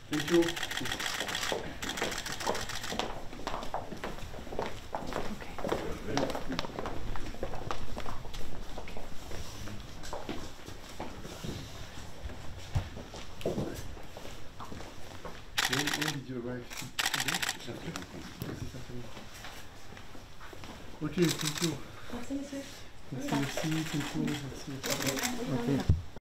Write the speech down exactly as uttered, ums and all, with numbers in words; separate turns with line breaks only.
Thank you. When, when did you arrive today? Ok, thank you.
Merci, monsieur.
Merci, merci, thank you. Merci. Okay.